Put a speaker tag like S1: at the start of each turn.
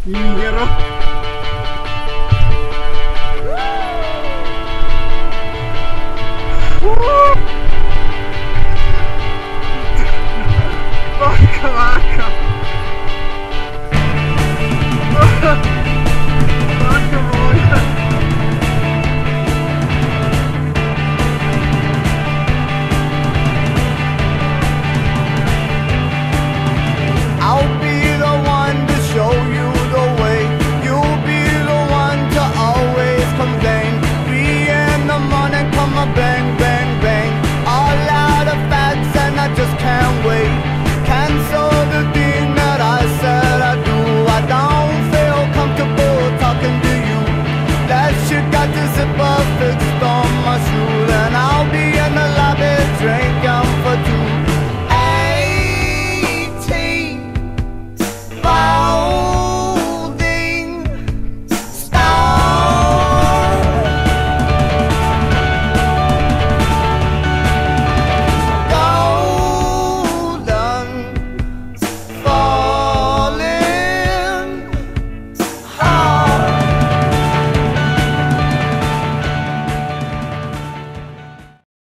S1: Ingaro. Porca vacca. Porca voglia.
S2: I'll be the one to show you the way. You'll be the one to always complain. 3 in the morning, come a bang, bang, bang. All out of fads and I just can't wait. Cancel the thing that I said I do. I don't feel comfortable talking to you. That shit got to zip up.